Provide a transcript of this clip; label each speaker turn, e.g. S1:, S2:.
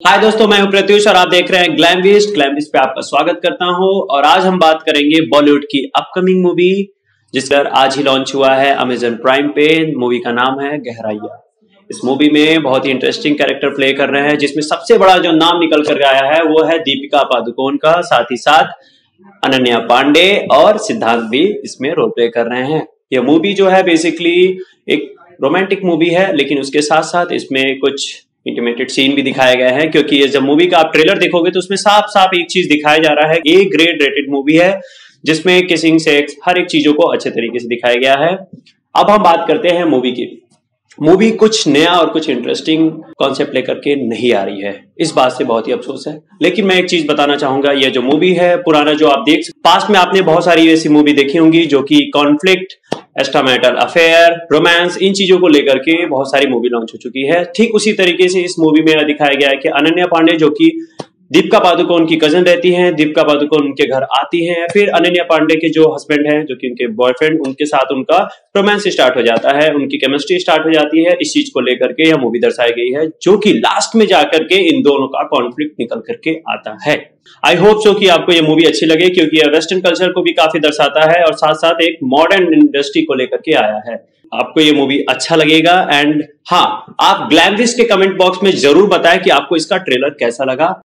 S1: हाय दोस्तों, मैं हूं प्रत्युष और आप देख रहे हैं ग्लैमविस्ट पे आपका स्वागत करता हूं। और आज हम बात करेंगे बॉलीवुड की अपकमिंग मूवी जिसका आज ही लॉन्च हुआ है अमेजन प्राइम पे। मूवी का नाम है गहराइयां। इस मूवी में बहुत ही इंटरेस्टिंग कैरेक्टर प्ले कर रहे हैं, जिसमें सबसे बड़ा जो नाम निकल कर आया है वो है दीपिका पादुकोण का, साथ ही साथ अनन्या पांडे और सिद्धांत भी इसमें रोल प्ले कर रहे हैं। यह मूवी जो है बेसिकली एक रोमांटिक मूवी है, लेकिन उसके साथ साथ इसमें कुछ इंटीमेटेड सीन भी दिखाए गए हैं, क्योंकि ये जब मूवी का आप ट्रेलर देखोगे तो उसमें साफ साफ एक चीज दिखाया जा रहा है। ए ग्रेड रेटेड मूवी है जिसमें किसिंग, सेक्स, हर एक चीजों को अच्छे तरीके से दिखाया गया है। अब हम बात करते हैं मूवी की। मूवी कुछ नया और कुछ इंटरेस्टिंग कॉन्सेप्ट लेकर के नहीं आ रही है, इस बात से बहुत ही अफसोस है। लेकिन मैं एक चीज बताना चाहूंगा, ये जो मूवी है पुराना जो आप देख पास्ट में आपने बहुत सारी ऐसी मूवी देखी होंगी जो कि कॉन्फ्लिक्ट, एक्स्ट्रामैरिटल अफेयर, रोमांस, इन चीजों को लेकर के बहुत सारी मूवी लॉन्च हो चुकी है। ठीक उसी तरीके से इस मूवी में दिखाया गया है कि अनन्या पांडे जो कि दीपिका पादुकोण की कजन रहती हैं, दीपिका पादुकोण उनके घर आती हैं, फिर अनन्या पांडे के जो हस्बैंड हैं, जो कि उनके बॉयफ्रेंड, उनके साथ उनका रोमांस स्टार्ट हो जाता है, उनकी केमिस्ट्री स्टार्ट हो जाती है। इस चीज को लेकर के यह मूवी दर्शाई गई है, जो कि लास्ट में जाकर के इन दोनों का कॉन्फ्लिक्ट निकल करके आता है। आई होप सो कि आपको यह मूवी अच्छी लगे, क्योंकि यह वेस्टर्न कल्चर को भी काफी दर्शाता है और साथ साथ एक मॉडर्न इंडस्ट्री को लेकर के आया है। आपको ये मूवी अच्छा लगेगा। एंड हाँ, आप ग्लैमविस्ट के कमेंट बॉक्स में जरूर बताएं कि आपको इसका ट्रेलर कैसा लगा।